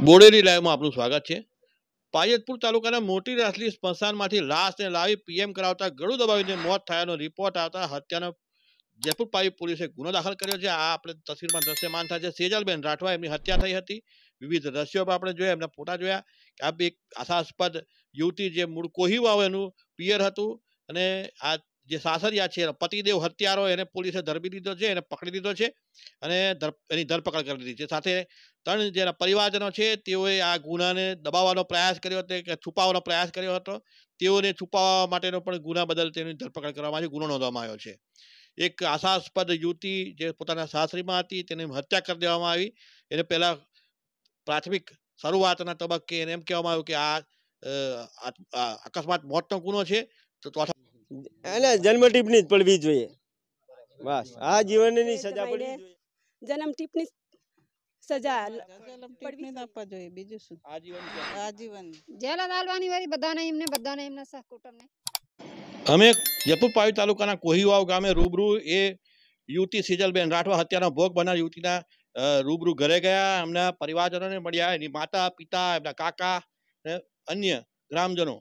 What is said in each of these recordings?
બોડેલી લાઈવમાં આપનું સ્વાગત છે। પાયતપુર તાલુકાના મોટી રાસલી સ્મશાનમાંથી લાશને લાવી પીએમ કરાવતા ગળું દબાવીને મોત થયાનો રિપોર્ટ આવતા હત્યાનો જયપુર પાવી પોલીસે ગુનો દાખલ કર્યો છે। આ આપણે તસવીરમાં દ્રશ્યમાન થાય છે। સેજલબેન રાઠવા એમની હત્યા થઈ હતી। વિવિધ દ્રશ્યો પર આપણે જોયા, એમના ફોટા જોયા કે આ એક આશાસ્પદ યુવતી જે મૂળ કોહીવાવ એનું પિયર હતું અને આ જે સાસરિયા છે પતિદેવ હત્યારો એને પોલીસે ધરબી લીધો છે, એને પકડી લીધો છે અને એની ધરપકડ કરી લીધી છે। સાથે ત્રણ જેના પરિવારજનો છે તેઓએ આ ગુનાને દબાવવાનો પ્રયાસ કર્યો હતો કે છુપાવવાનો પ્રયાસ કર્યો હતો। તેઓને છુપાવવા માટેનો પણ ગુના બદલ તેની ધરપકડ કરવામાં આવી, ગુનો નોંધવામાં આવ્યો છે। એક આશાસ્પદ યુવતી જે પોતાના સાસરીમાં હતી તેની હત્યા કરી દેવામાં આવી। એને પહેલા પ્રાથમિક શરૂઆતના તબક્કે એને એમ કહેવામાં આવ્યું કે આ અકસ્માત મોતનો ગુનો છે। તો એને જન્મ ટીપની જ પડવી જોઈએ, બસ આ જીવનની સજા પડવી જોઈએ। જન્મ ટીપની સજા પડવી આપવા જોઈએ, બીજું શું આજીવન જેલ હાલવાની વાળી બધાને એમના સહકુટુંબને। અમે જયપુર પાવી તાલુકાના કોહીવાવ ગામે રૂબરૂ એ યુવતી સેજલબેન રાઠવા હત્યાનો ભોગ બનનાર યુવતીના રૂબરૂ ઘરે ગયા, એમના પરિવારજનોને મળ્યા, એની માતા પિતા, એમના કાકા અને અન્ય ગ્રામજનો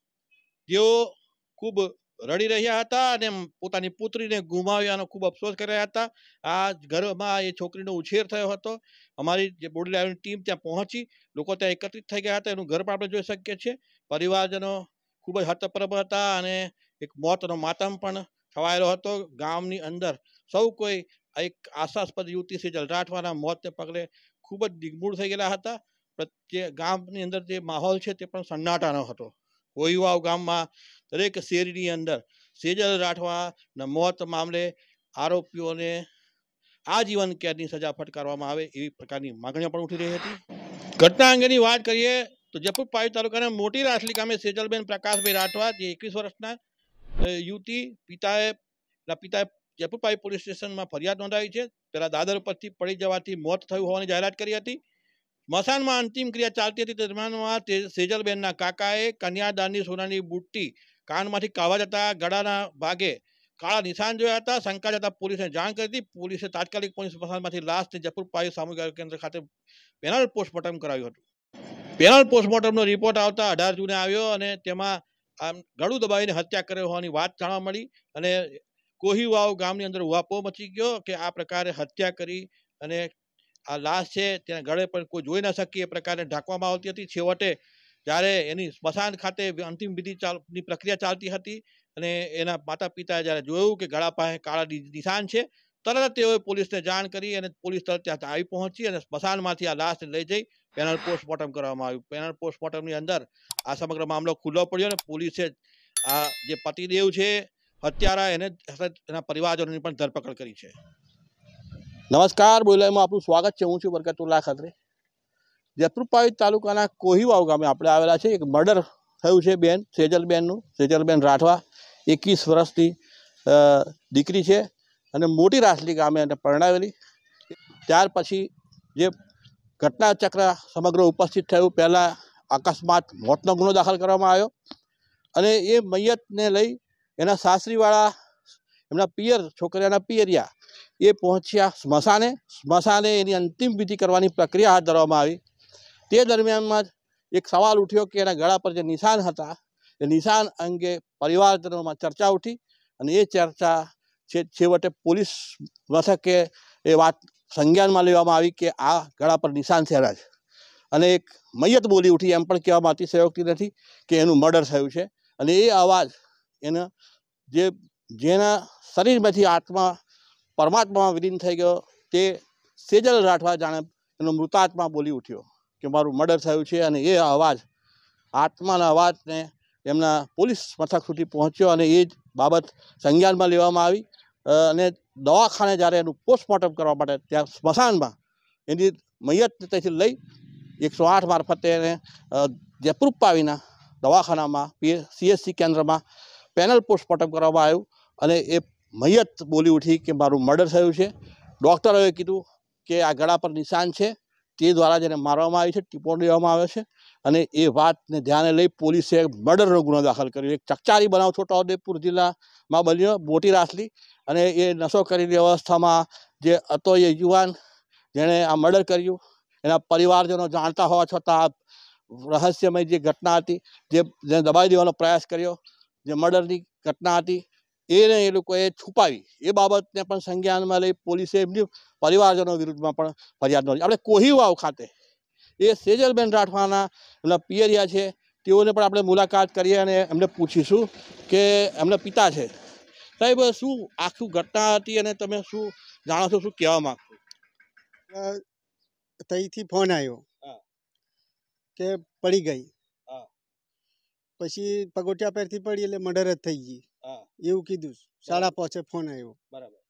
જેઓ ખૂબ રડી રહ્યા હતા અને પોતાની પુત્રીને ગુમાવ્યાનો ખૂબ અફસોસ કરી રહ્યા હતા। આ ઘરમાં એ છોકરીનો ઉછેર થયો હતો। અમારી જે બોડેલી લાઈવની ટીમ ત્યાં પહોંચી, લોકો ત્યાં એકત્રિત થઈ ગયા હતા। એનું ઘર પણ આપણે જોઈ શકીએ છીએ। પરિવારજનો ખૂબ જ હતપ્રભ હતા અને એક મોતનો માતમ પણ છવાયેલો હતો ગામની અંદર। સૌ કોઈ એક આશાસ્પદ યુવતી સેજલ રાઠવાના મોતને પગલે ખૂબ જ દિગ્મૂઢ થઈ ગયેલા હતા। પ્રત્યે ગામની અંદર જે માહોલ છે તે પણ સન્નાટાનો હતો। કોહીવાવ ગામમાં દરેક શેરીની અંદર સેજલ રાઠવાના મોત મામલે આરોપીઓને આજીવન કેદની સજા ફટકારવામાં આવે એવી પ્રકારની માંગણીઓ પણ ઉઠી રહી હતી। ઘટના અંગેની વાત કરીએ તો જયપુર પાવી તાલુકાના મોટી રાસલી ગામે સેજલબેન પ્રકાશભાઈ રાઠવા જે 21 વર્ષના યુવતી પિતાએ જયપુર પાવી પોલીસ સ્ટેશનમાં ફરિયાદ નોંધાવી છે। પહેલા દાદર પરથી પડી જવાથી મોત થયું હોવાની જાહેરાત કરી હતી। સ્મશાનમાં અંતિમ ક્રિયા ચાલતી હતી દરમિયાનમાં સેજલબેનના કાકાએ કન્યાદાનની સોનાની બુટ્ટી કાનમાંથી કાઢવા જતા ગળાના ભાગે કાળા નિશાન જોયા હતા। શંકા જતા પોલીસને જાણ કરી હતી। પોલીસે તાત્કાલિક સ્મશાનમાંથી લાશને જયપુર પાવી સામૂહિક આરોગ્ય કેન્દ્ર ખાતે પેનલ પોસ્ટમોર્ટમ કરાવ્યું હતું। પેનલ પોસ્ટમોર્ટમનો રિપોર્ટ આવતા 18 જૂને આવ્યો અને તેમાં આમ ગળું દબાવીને હત્યા કરી હોવાની વાત જાણવા મળી અને કોહીવાવ ગામની અંદર ઉહાપો મચી ગયો કે આ પ્રકારે હત્યા કરી અને આ લાશ છે તેના ગળે પણ કોઈ જોઈ ન શકે એ પ્રકારે ઢાંકવામાં આવતી હતી। છેવટે જ્યારે એની સ્મશાન ખાતે અંતિમ વિધિની પ્રક્રિયા ચાલતી હતી અને એના માતા પિતાએ જ્યારે જોયું કે ગળા પાસે કાળા નિશાન છે, તરત તેઓએ પોલીસને જાણ કરી અને પોલીસ તરત ત્યાં આવી પહોંચી અને સ્મશાનમાંથી આ લાશને લઈ જઈ પેનલ પોસ્ટમોર્ટમ કરવામાં આવ્યું। પેનલ પોસ્ટમોર્ટમની અંદર આ સમગ્ર મામલો ખુલ્લો પડ્યો અને પોલીસે આ જે પતિદેવ છે હત્યારા એને એના પરિવારજનોની પણ ધરપકડ કરી છે। નમસ્કાર, બોલાઈમાં આપનું સ્વાગત છે। હું છું બરકતુલ્લાહ ખત્રી। જયપુર પાવી તાલુકાના કોહીવાવ ગામે આપણે આવેલા છે। એક મર્ડર થયું છે બેન સેજલબેનનું। સેજલબેન રાઠવા 21 વર્ષની દીકરી છે અને મોટી રાસલી ગામે એને પરણાવેલી। ત્યાર પછી જે ઘટના ચક્ર સમગ્ર ઉપસ્થિત થયું, પહેલાં અકસ્માત મોતનો ગુનો દાખલ કરવામાં આવ્યો અને એ મૈયતને લઈ એના સાસરીવાળા એમના પિયર છોકરીના પિયરિયા એ પહોંચ્યા સ્મશાને એની અંતિમ વિધિ કરવાની પ્રક્રિયા હાથ ધરવામાં આવી। તે દરમિયાનમાં જ એક સવાલ ઉઠ્યો કે એના ગળા પર જે નિશાન હતા એ નિશાન અંગે પરિવારજનોમાં ચર્ચા ઉઠી અને એ ચર્ચા છેવટે પોલીસ મથકે એ વાત સંજ્ઞાનમાં લેવામાં આવી કે આ ગળા પર નિશાન છે જ અને એક મૈયત બોલી ઉઠી, એમ પણ કહેવામાં અતિશયોક્તિ નથી કે એનું મર્ડર થયું છે। અને એ અવાજ એના જેના શરીરમાંથી આત્મા પરમાત્મામાં વિલીન થઈ ગયો તે સેજલ રાઠવા જાણે એનો મૃતાત્મા બોલી ઉઠ્યો કે મારું મર્ડર થયું છે। અને એ અવાજ આત્માના અવાજને એમના પોલીસ મથક સુધી પહોંચ્યો અને એ જ બાબત સંજ્ઞાનમાં લેવામાં આવી અને દવાખાને જ્યારે એનું પોસ્ટમોર્ટમ કરવા માટે ત્યાં સ્મશાનમાં એની મૈયત ત્યાંથી લઈ 108 મારફતે એને જયપુર પાવીના દવાખાનામાં CHC કેન્દ્રમાં પેનલ પોસ્ટમોર્ટમ કરવામાં આવ્યું અને એ મૈયત બોલી ઉઠી કે મારું મર્ડર થયું છે। ડૉક્ટરોએ કીધું કે આ ગળા પર નિશાન છે તે દ્વારા જેને મારવામાં આવી છે, ટીપો દેવામાં આવ્યો છે અને એ વાતને ધ્યાને લઈ પોલીસે મર્ડરનો ગુનો દાખલ કર્યો। એક ચકચારી બનાવ છોટાઉદેપુર જિલ્લામાં બન્યો મોટી રાસલી અને એ નશો કરેલી અવસ્થામાં જે હતો એ યુવાન જેણે આ મર્ડર કર્યું એના પરિવારજનો જાણતા હોવા છતાં રહસ્યમય જે ઘટના હતી, જેને દબાવી દેવાનો પ્રયાસ કર્યો, જે મર્ડરની ઘટના હતી, એને એ લોકોએ છુપાવી. એ બાબતને પણ સંજ્ઞાનમાં લઈ પોલીસે એમની પરિવારજનો વિરુદ્ધમાં પણ ફરિયાદ નોંધી. આપણે કોહીવાવ ખાતે એ સેજલબેન રાઠવાના એમના પિયરિયા છે, તેઓને પણ આપણે મુલાકાત કરીએ અને એમને પૂછીશું કે એમના પિતા છે. સાહેબ, શું આખું ઘટના હતી અને તમે શું જાણો છો, શું કહેવા માંગશો? તઈથી ફોન આવ્યો હા. કે પડી ગઈ. હા. પછી પગોટિયા પરથી પડી એટલે મર્ડર જ થઈ ગઈ હા. એવું કીધું. 5:30 ફોન આવ્યો. બરાબર.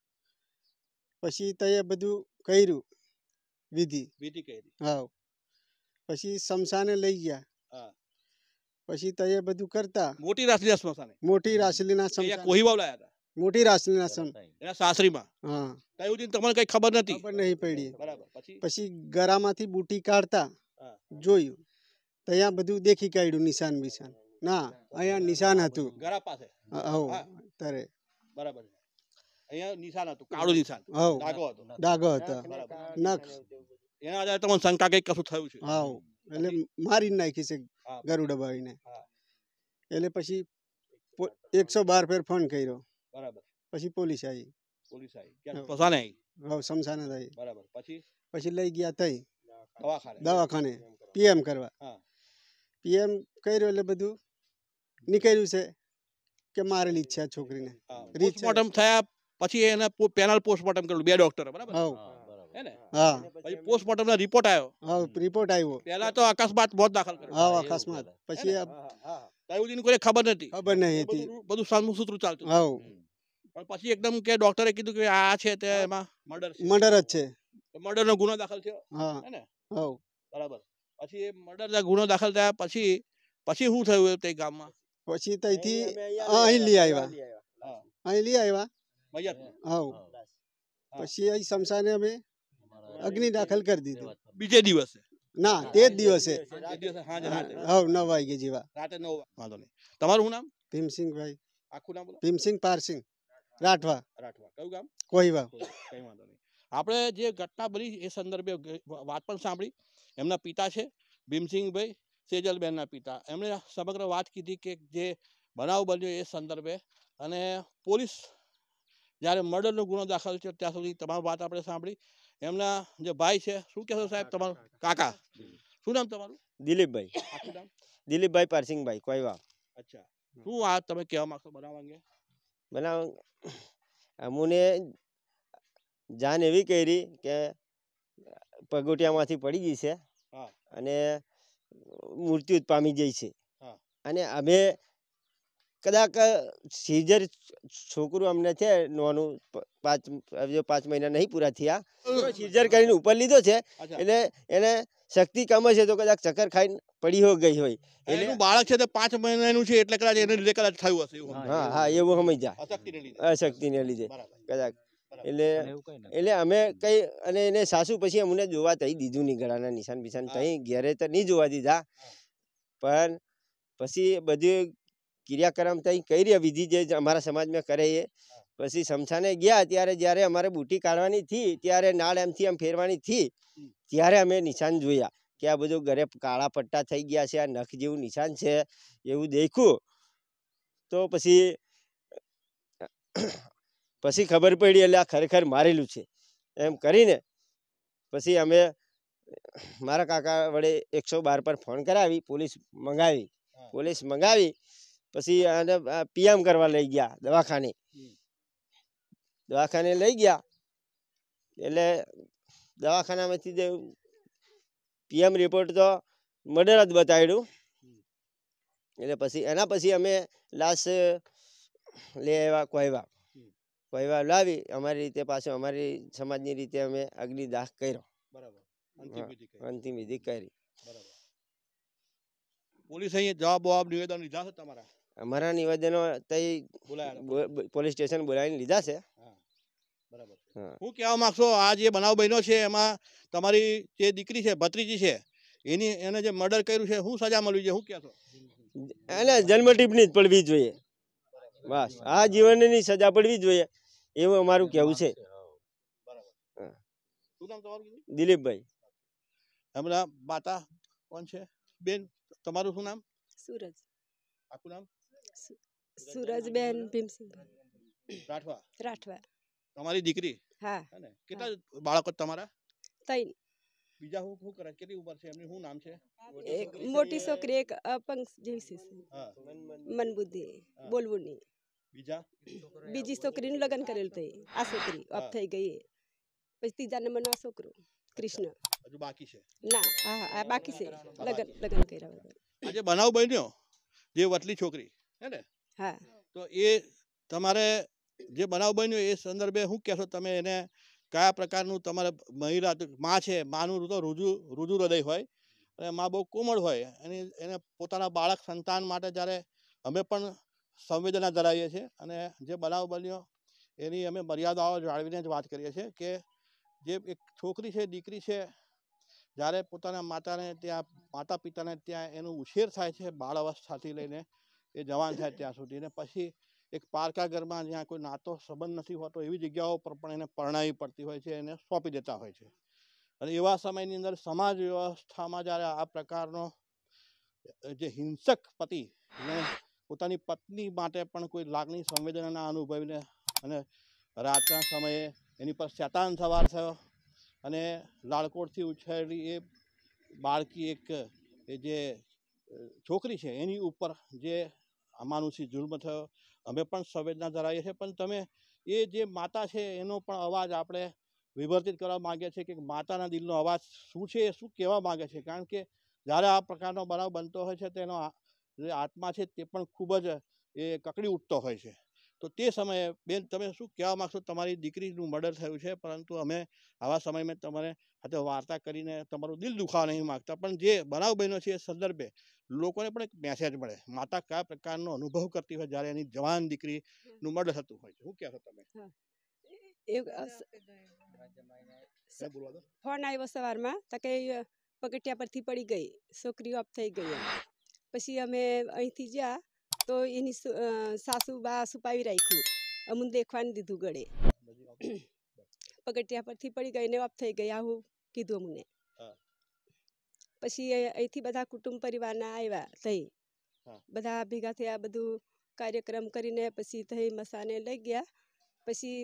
પછી તઈએ બધું કર્યું વિધિ. કરી. હા. પછી શમશાને લઈ ગયા. હા. પછી તઈએ બધું કરતા મોટી રાસલીના સ્મશાને, મોટી રાસલીના અહીંયા કોહીવાવ લાયા હતા, મોટી રાસલીના એના સાસરીમાં. હા. કયું દિન તમને કઈ ખબર નથી? ખબર નહીં પડી. બરાબર. પછી ગરામાંથી બુટી કાઢતા હા. જોયું. ત્યાં બધું દેખી કાઢ્યું નિશાન બિશાન. ના, અહીંયા નિશાન હતું ગરા પાસે. તારે બરાબર. અહીંયા નિશાન હતું, કાળું નિશાન, ડાઘો હતો. ડાઘો હતો. નખ એના આધારે તમને શંકા કઈ કશું થયું છે? હા, એટલે મારી નાખી છે ગરુ દબાવીને. એટલે પછી 112 ફેર ફોન કર્યો. બરાબર. પછી પોલીસ આવી. સ્મશાને આવી. હા, શમશાને આવી. બરાબર. પછી લઈ ગયા તઈ દવાખાને પીએમ કરવા. હા. પીએમ કર્યો એટલે બધું નીકળ્યું છે કે મારેલી ઈચ્છા છોકરીને. પોસ્ટમોર્ટમ થયા પછી એને પેનલ પોસ્ટમોર્ટમ કર્યું, 2 ડોક્ટરો. બરાબર. હે ને? હા. પછી પોસ્ટમોર્ટમનો રિપોર્ટ આવ્યો. હા, રિપોર્ટ આવ્યો. પહેલા તો અકસ્માત મોત દાખલ કર્યો. હા, અકસ્માત. પછી કયું દિન કોઈ ખબર નથી. ખબર નહીં હતી. બધું સામસૂત્રું ચાલતું. હા. પણ પછી એકદમ કે ડોક્ટરે કીધું કે આ છે તે એમાં મર્ડર જ છે. મર્ડરનો ગુનો દાખલ થયો. હા. હે ને? હા. બરાબર. પછી એ મર્ડરનો ગુનો દાખલ થયા પછી શું થયું તે ગામમાં? પછી તઈથી અહીં લઈ આવ્યા. અહીં લઈ આવ્યા. હા. પછી અહીં શમશાને અમે અગ્નિ દાખલ કરી દીધું. બીજે દિવસે? ના, તે જ દિવસે. હા, 9 વાગે જેવા. રાતે 9 વાગે. તમારું શું નામ? ભીમસિંહભાઈ. આખું નામ બોલો. ભીમસિંહ પારસિંહ રાઠવા. કયું ગામ? કોહીવાવ. કઈ વાંધો નહીં. આપણે જે ઘટના બની એ સંદર્ભે વાત પણ સાંભળી. એમના પિતા છે ભીમસિંહભાઈ, સેજલબેનના પિતા. એમણે સમગ્ર વાત કીધી કે જે બનાવ બન્યો એ સંદર્ભે, અને પોલીસ જ્યારે મર્ડરનો ગુનો દાખલ છે ત્યાં સુધી તમામ વાત આપણે સાંભળી. એમના જે ભાઈ છે, શું કહેશો સાહેબ તમારું? કાકા, શું નામ તમારું? દિલીપભાઈ. આખું નામ? દિલીપભાઈ પારસિંગભાઈ કોઈવાવ. અચ્છા. શું આ તમે કહેવા માંગશો બનાવ અંગે? બનાવ અમુને જાન એવી કરી કે પગોટિયામાંથી પડી ગઈ છે અને મૃત્યુ પામી ગઈ છે. અને અમે કદાચ સીઝર છોકરું અમને છે નોનું 5 મહિના નહીં પૂરા થયા, સીઝર કરીને ઉપર લીધો છે. એટલે એને શક્તિ કમ છે તો કદાચ ચક્કર ખાઈને પડી ગઈ હોય. એટલે બાળક છે તે 5 મહિનાનું છે એટલે કદાચ એને લીધે કદાચ થયું હશે. હા હા, એવું સમજ્યા. અશક્તિને લીધે કદાચ. એટલે અમે કઈ, અને એને સાસુ પછી અમને જોવા તઈ દીધું નહીં, ગળાના નિશાન બિશાન તઈ ઘેરે તો નહીં જોવા દીધા. પણ પછી બધી ક્રિયાક્રમ તઈ કરી વિધિ જે અમારા સમાજમાં કરે એ. પછી શમશાને ગયા ત્યારે જ્યારે અમારે બુટી કાઢવાની થી, ત્યારે નાળ એમથી એમ ફેરવાની થી, ત્યારે અમે નિશાન જોયા કે આ બધું ઘરે કાળા પટ્ટા થઈ ગયા છે, આ નખ જેવું નિશાન છે એવું દેખ્યું. તો પછી ખબર પડી એટલે આ ખરેખર મારેલું છે એમ કરીને પછી અમે મારા કાકા વડે 112 પર ફોન કરાવી, પોલીસ મંગાવી. પછી આને પીએમ કરવા લઈ ગયા દવાખાને લઈ ગયા. એટલે દવાખાનામાંથી પીએમ રિપોર્ટ તો મર્ડર જ બતાવ્યું. એટલે પછી એના પછી અમે લાશ લઈ આવ્યા કોઈવા લાવી અમારી રીતે, પાછું અમારી સમાજની રીતે અમે અગ્નિદાહ કર્યો. અંતિમ વિધિ કરી. પોલીસ અહીંયા જવાબ નિવેદન લીધા છે તમારા? અમારા નિવેદનો તઈ પોલીસ સ્ટેશન બોલાવીને લીધા છે. બરાબર. શું કહેવા માંગશો? આ જે બનાવ બન્યો છે એમાં તમારી જે દીકરી છે, ભત્રીજી છે, એને જે મર્ડર કર્યું છે, શું સજા મળવી છે, શું કહેશો? એને જન્મટીપની જ પડવી જોઈએ. બસ આ જીવનની સજા પડવી જોઈએ એવું અમારું કહેવું છે. દિલીપભાઈ. હમણાં માતા કોણ છે બેન, તમારું શું નામ? सूरज આખું નામ? सूरजबेन भीमसिंह રાઠવા. राठवा તમારી દીકરી हाँ હે ને? કેટલા બાળકો તમારા? तैन બીજા શું કરે, કેટલી ઉંમર છે એમની, શું નામ છે? एक मोटी छोकरी एक अपंग जैसी હા. मन बुद्धि हाँ। बोलવું નહીં. બીજા? બીજી છોકરીનું લગ્ન કરેલું થઈ, આ છોકરી ઓફ હા. થઈ ગઈ. પછી ત્રીજા નંબરનો આ છોકરો કૃષ્ણ. હજુ બાકી છે? ના આ બાકી છે, લગ્ન કર્યા વગર. આજે બનાવ બન્યો જે વતલી છોકરી હે ને, હા તો એ તમારે જે બનાવ બન્યો એ સંદર્ભે શું કહેશો તમે? એને કયા પ્રકારનું તમારે મહિલા માં છે, માનું તો રુજુ હૃદય હોય અને માં બહુ કોમળ હોય, અને એને પોતાના બાળક સંતાન માટે જ્યારે અમે પણ સંવેદના ધરાવીએ છીએ, અને જે બનાવ બન્યો એની અમે મર્યાદાઓ જાળવીને જ વાત કરીએ છીએ કે જે એક છોકરી છે, દીકરી છે, જ્યારે પોતાના માતા પિતાને ત્યાં એનું ઉછેર થાય છે બાળ અવસ્થાથી લઈને એ જવાન થાય ત્યાં સુધી, ને પછી એક પારકા ઘરમાં જ્યાં કોઈ નાતો સંબંધ નથી હોતો એવી જગ્યાઓ પર પણ એને પરણાવી પડતી હોય છે, એને સોંપી દેતા હોય છે. અને એવા સમયની અંદર સમાજ વ્યવસ્થામાં જ્યારે આ પ્રકારનો જે હિંસક પતિ ને પોતાની પત્ની માટે પણ કોઈ લાગણી સંવેદના ના અનુભવીને અને રાતના સમયે એની પર શેતાન સવાર થયો અને લાળકોટથી ઉછેરેલી એ બાળકી એક એ જે છોકરી છે એની ઉપર જે અમાનુષી જુલ્મ થયો, અમે પણ સંવેદના ધરાવીએ છીએ. પણ તમે એ જે માતા છે એનો પણ અવાજ આપણે વિવર્તિત કરવા માગીએ છીએ કે માતાના દિલનો અવાજ શું છે, એ શું કહેવા માગે છે? કારણ કે જ્યારે આ પ્રકારનો બનાવ બનતો હોય છે તેનો જે આત્મા છે તે પણ ખૂબ જ એ કકડી ઉઠતો હોય છે. તો તે સમયે બેન તમે શું કહેવા માગશો? તમારી દીકરીનું મર્ડર થયું છે, પરંતુ અમે આવા સમયમાં તમારે સાથે વાર્તા કરીને તમારું દિલ દુખાવા નહીં માગતા, પણ જે બનાવ બન્યો છે એ સંદર્ભે લોકોને પણ એક મેસેજ મળે, માતા કયા પ્રકારનો અનુભવ કરતી હોય જ્યારે એની જવાન દીકરીનું મર્ડર થતું હોય છે. શું કહેશો તમે? ફોન આવ્યો સવારમાં તો કે પગથિયા પરથી પડી ગઈ, છોકરી ઓફ થઈ ગઈ. પછી અમે અહીંથી ગયા તો એની સાસુ બા છુપાવી રાખ્યું, અમને દેખવાનું દીધું ગળે. પગથિયા પરથી પડી ગઈ ને ઓફ થઈ ગઈ આવું કીધું અમને. પછી અહીંથી બધા કુટુંબ પરિવારના આવ્યા થઈ, બધા ભેગા થયા, બધું કાર્યક્રમ કરીને પછી થઈ મસાને લઈ ગયા. પછી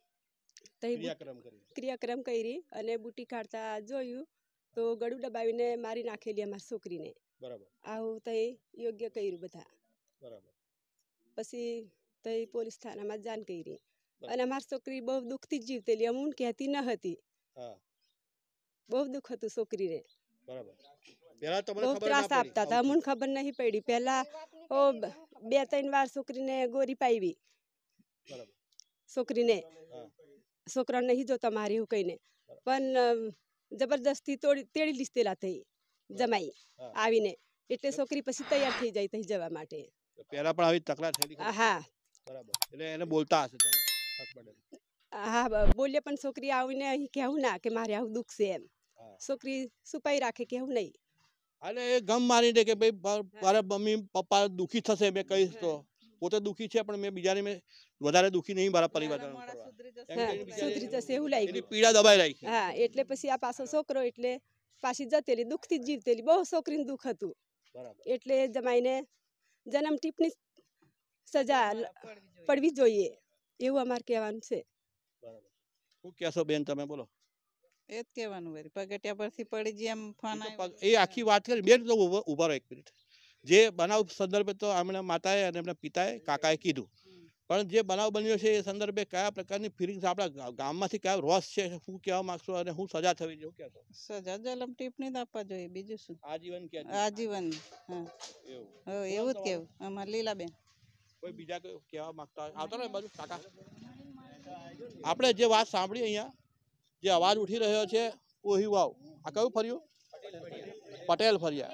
ક્રિયાક્રમ કરી અને બુટી કાઢતા જોયું તો ગળું દબાવીને મારી નાખેલી અમારી છોકરીને. બરાબર. આવું તઈ યોગ્ય કર્યું બધા. બરાબર. પછી તઈ પોલીસ થાનામાં જાણ કરી અને અમારી છોકરી બહુ દુઃખથી જ જીવતેલી, અમુન કહેતી ન હતી. બહુ દુઃખ હતું છોકરીને, બહુ ત્રાસ આપતા હતા, અમને ખબર નહીં પડી. પહેલા 2-3 વાર છોકરીને ગોરી પાવી, છોકરીને છોકરા નહીં જોતા મારે એવું કહીને, પણ જબરદસ્તી તેડી લીધેલા થઈ જમાઈ આવીને, એટલે છોકરી પછી તૈયાર થઈ જાય તઈ જવા માટે. પહેલા પણ આવી તકરાર થયેલી? હા. બરાબર. એટલે એને બોલતા હશે તમે? હા બોલે, પણ છોકરી આવીને અહીં કહેવું ના કે મારે આવું દુઃખ છે એમ. છોકરી છુપાઈ રાખે, કેવું નહીં. અને એ ગમ મારી દે કે ભાઈ મારા મમ્મી પપ્પા દુઃખી થશે, મેં કહીશ તો. પોતે દુઃખી છે પણ મેં બીજાને મેં વધારે દુઃખી નહીં મારા પરિવાર સુધરી જશે એવું લાગ્યું, પીડા દબાઈ રાખી. હા, એટલે પછી આ પાછો છોકરો એટલે પાછી જતેલી, દુઃખથી જ જીવતેલી, બહુ છોકરીને દુઃખ હતું. એટલે જમાઈને જન્મ ટીપની સજા પડવી જોઈએ એવું અમારે કહેવાનું છે. શું કહેશો બેન તમે? બોલો. એ જ કહેવાનું વળી, પગથિયા પરથી પડી જાય એમ ફોન એ આખી વાત કરી. બેન તો ઉભા રહો એક મિનિટ. જે બનાવ સંદર્ભે તો એમના માતાએ અને એમના પિતાએ કાકાએ કીધું, પણ જે બનાવ બન્યો છે એ સંદર્ભે કયા પ્રકારની ફિલિંગ્સ આપણા ગામમાંથી કયા રોષ છે, શું કહેવા માંગશો અને શું સજા થવી જોઈએ? કહેશો? સજા જલમ ટીપની જ આપવા જોઈએ, બીજું શું? આજીવન કે આજીવન? હા એવું જ કેવું અમારે લીલાબેન. કોઈ બીજા કોઈ કહેવા માંગતા આવતા ને બાજુ કાકા? આપણે જે વાત સાંભળી અહીંયા, જે અવાજ ઉઠી રહ્યો છે કોહી વાવ, આ કયું ફર્યું? પટેલ ફર્યા.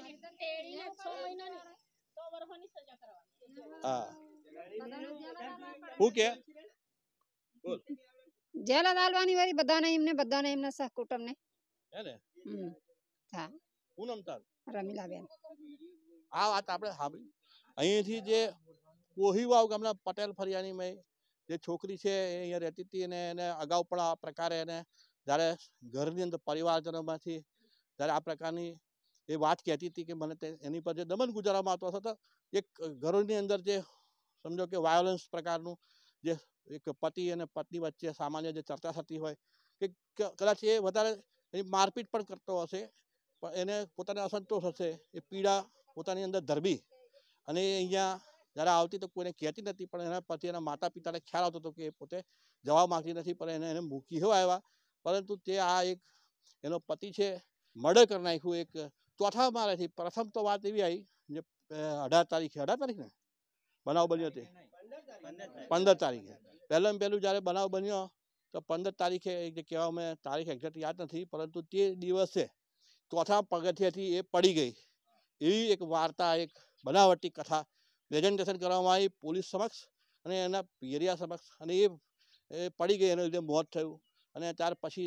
હા. શું કે? બોલ. જેલ અદાલવાની વાળી બધાને એમને સહ કુટુંબને. હે ને? હા. શું નામ તારું? રમીલાબેન. આ વાત આપણે સાંભળી. અહીંથી જે કોહીવાવ ગામના પટેલ ફરિયાની મેં જે છોકરી છે એ અહીંયા રહેતી હતી અને એને અગાઉ પણ આ પ્રકારે એને જ્યારે ઘરની અંદર પરિવારજનોમાંથી ત્યારે આ પ્રકારની એ વાત કહેતી હતી કે મને એની પર જે દમન ગુજારવામાં આવતો હતો તો એક ઘરોની અંદર જે સમજો કે વાયોલન્સ પ્રકારનું જે એક પતિ અને પત્ની વચ્ચે સામાન્ય જે ચર્ચા થતી હોય કે કદાચ એ વધારે એની મારપીટ પણ કરતો હશે, પણ એને પોતાને અસંતોષ હશે, એ પીડા પોતાની અંદર ધરબી અને અહીંયા જ્યારે આવતી તો કોઈને કહેતી નથી, પણ એના પછી એના માતા પિતાને ખ્યાલ આવતો હતો કે એ પોતે જવા માગતી નથી, પણ એને મૂકી હો આવ્યા, પરંતુ તે આ એક એનો પતિ છે મર્ડર કરી નાખ્યું. એક ચોથા મારેથી પ્રથમ તો વાત એવી આવી જે 18 તારીખે ને બનાવ બન્યો તે 15 તારીખે પહેલું જ્યારે બનાવ બન્યો તો 15 તારીખે જે કહેવા મેં તારીખ એક્ઝેક્ટ યાદ નથી, પરંતુ તે દિવસે ચોથા પગથિયેથી એ પડી ગઈ એવી એક વાર્તા, એક બનાવટી કથા પ્રેઝન્ટેશન કરવામાં આવી પોલીસ સમક્ષ અને એના પિયરિયા સમક્ષ, અને એ પડી ગઈ, એના લીધે મોત થયું. અને ત્યાર પછી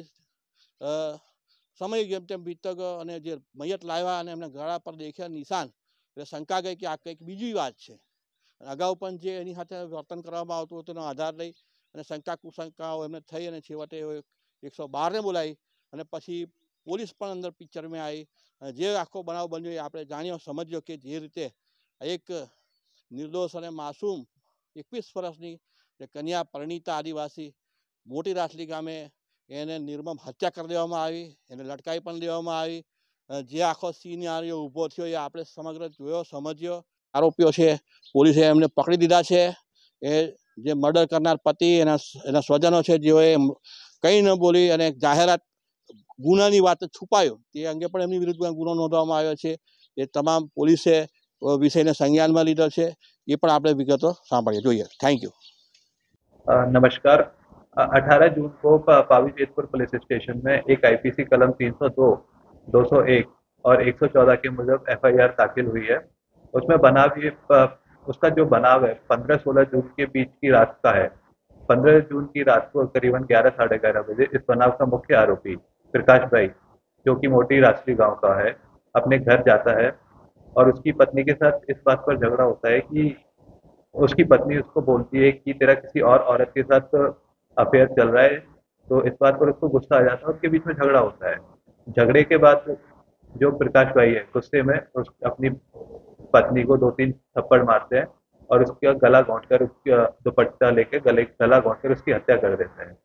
સમય જેમ તેમ વીતતો ગયો અને જે મૈયત લાવ્યા અને એમના ગળા પર દેખ્યા નિશાન, એટલે શંકા ગઈ કે આ કંઈક બીજી વાત છે. અગાઉ પણ જે એની સાથે વર્તન કરવામાં આવતું હતું તેનો આધાર લઈ અને શંકા કુશંકાઓ એમને થઈ અને છેવટે 112ને બોલાવી અને પછી પોલીસ પણ અંદર પિક્ચરમાં આવી. જે આખો બનાવ બન્યો એ આપણે જાણ્યો સમજ્યો કે જે રીતે એક નિર્દોષ અને માસૂમ 21 વર્ષની જે કન્યા પરિણીતા આદિવાસી મોટી રાસલી ગામે એને નિર્મમ હત્યા કરી દેવામાં આવી, એને લટકાવી પણ દેવામાં આવી. જે આખો સિનારિયો ઊભો થયો એ આપણે સમગ્ર જોયો સમજ્યો. આરોપીઓ છે પોલીસે એમને પકડી દીધા છે. એ જે મર્ડર કરનાર પતિ એના સ્વજનો છે જેઓએ કંઈ ન બોલી અને જાહેરાત ગુનાની વાત છુપાયો તે અંગે પણ એમની વિરુદ્ધ ગુનો નોંધવામાં આવ્યો છે. એ તમામ પોલીસે વિષયને સંज्ञाનમાં લીધો છે, એ પણ આપણે વિગતો સાંભળીએ જોઈએ. Thank you. नमस्कार। 18 जून को पावी जेतपुर पुलिस स्टेशन में एक आईपीसी कलम 302, 201 और 114 के मुजब एफआईआर दाखिल हुई है। उसमें बनाव ये उसका जो बनाव है 15-16 जून के बीच की रात का है। 15 जून की रात को करीबन 11-11:30 बजे इस बनाव का मुख्य आरोपी प्रकाश भाई, जो कि मोटी रासली गांव का है, अपने घर जाता है और उसकी पत्नी के साथ इस बात पर झगड़ा होता है कि उसकी पत्नी उसको बोलती है कि तेरा किसी और औरत के साथ अफेयर चल रहा है। तो इस बात पर उसको गुस्सा आ जाता है, उसके बीच में झगड़ा होता है। झगड़े के बाद जो प्रकाश भाई है गुस्से में अपनी पत्नी को 2-3 थप्पड़ मारते हैं और उसका गला घोंटकर उसका दुपट्टा लेकर गला घोंटकर उसकी हत्या कर देते हैं।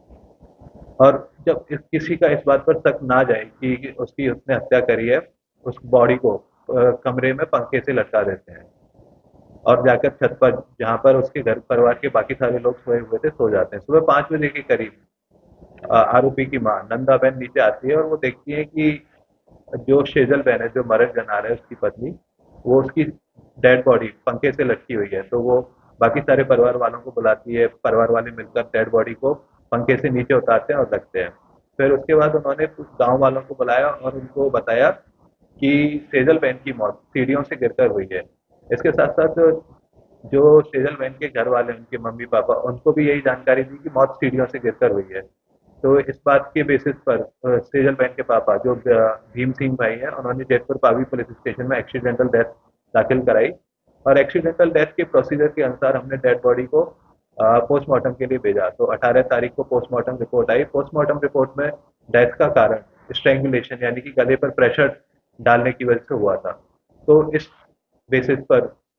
और जब किसी का इस बात पर शक ना जाए कि उसने हत्या करी है, उस बॉडी को कमरे में पंखे से लटका देते हैं और जाकर छत पर जहाँ पर उसके घर परिवार के बाकी सारे लोग सोए हुए थे सो जाते हैं। सुबह 5 बजे के करीब आरोपी की मां नंदा बहन नीचे आती है और वो देखती है कि जो शेजल बहन है, जो मरद जनार है उसकी पत्नी, वो उसकी डेड बॉडी पंखे से लटकी हुई है। तो वो बाकी सारे परिवार वालों को बुलाती है, परिवार वाले मिलकर डेड बॉडी को पंखे से नीचे उतारते हैं और रखते हैं। फिर उसके बाद उन्होंने गाँव वालों को बुलाया और उनको बताया कि शेजल बहन की मौत सीढ़ियों से गिरकर हुई है। इसके साथ साथ जो शेजल बहन के घर वाले, उनके मम्मी पापा, उनको भी यही जानकारी दी कि मौत सीढ़ियों से गिरकर हुई है। तो इस बात के बेसिस पर शेजल बहन के पापा जो भीम सिंह भाई हैं, उन्होंने जेतपुर पावी पुलिस स्टेशन में एक्सीडेंटल डेथ दाखिल कराई और एक्सीडेंटल डेथ के प्रोसीजर के अनुसार हमने डेड बॉडी को पोस्टमार्टम के लिए भेजा। तो 18 तारीख को पोस्टमार्टम रिपोर्ट आई। पोस्टमार्टम रिपोर्ट में डेथ का कारण स्ट्रैंगुलेशन यानी कि गले पर प्रेशर डालने की वजह से हुआ था। तो इस बेसिस पर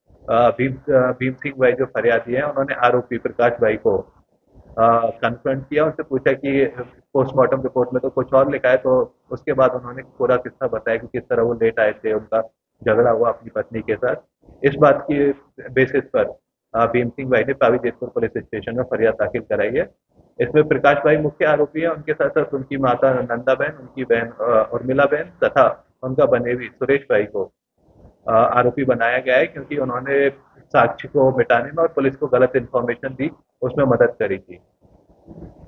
भीम सिंह भाई जो फरियादी है, उन्होंने आरोपी प्रकाश भाई को कन्फ्रंट किया, उनसे पूछा कि पोस्टमार्टम रिपोर्ट में तो कुछ और लिखा है। तो उसके बाद उन्होंने पूरा किस्सा बताया कि किस तरह वो लेट आए थे, उनका झगड़ा हुआ अपनी पत्नी के साथ। इस बात की बेसिस पर भीम सिंह भाई ने पावी जेतपुर पुलिस स्टेशन में फरियाद दाखिल कराई है। इसमें प्रकाश भाई मुख्य आरोपी है, उनके साथ साथ उनकी माता नंदा बहन, उनकी बहन उर्मिला बहन तथा उनका बनेवी सुरेश भाई को आरोपी बनाया गया है, क्योंकि उन्होंने साक्ष्य को मिटाने में और पुलिस को गलत इन्फॉर्मेशन दी, उसमें मदद करी थी।